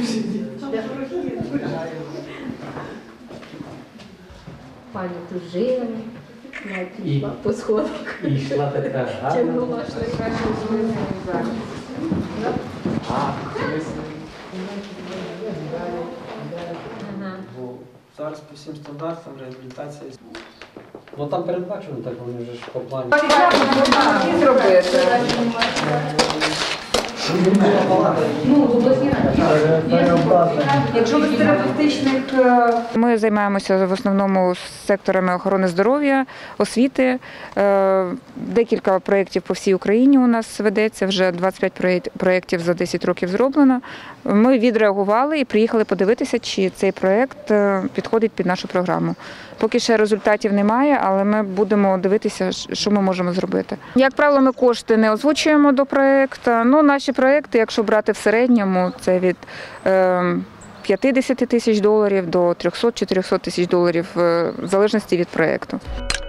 Пані тут жила, я йшла по сходах. І йшла така гарна. Тягнула, що найкраще жили зараз. Зараз по всім стандартам реабілітація. Ну там передбачено, так вони вже ж по плані. Якщо без терапевтичних... Ми займаємося в основному секторами охорони здоров'я, освіти. Декілька проєктів по всій Україні у нас ведеться, вже 25 проєктів за 10 років зроблено. Ми відреагували і приїхали подивитися, чи цей проєкт підходить під нашу програму. Поки ще результатів немає, але ми будемо дивитися, що ми можемо зробити. Як правило, ми кошти не озвучуємо до проєкту. Ну, наші проєкти, якщо брати в середньому, це від 50 тисяч доларів до 300-400 тисяч доларів, в залежності від проєкту.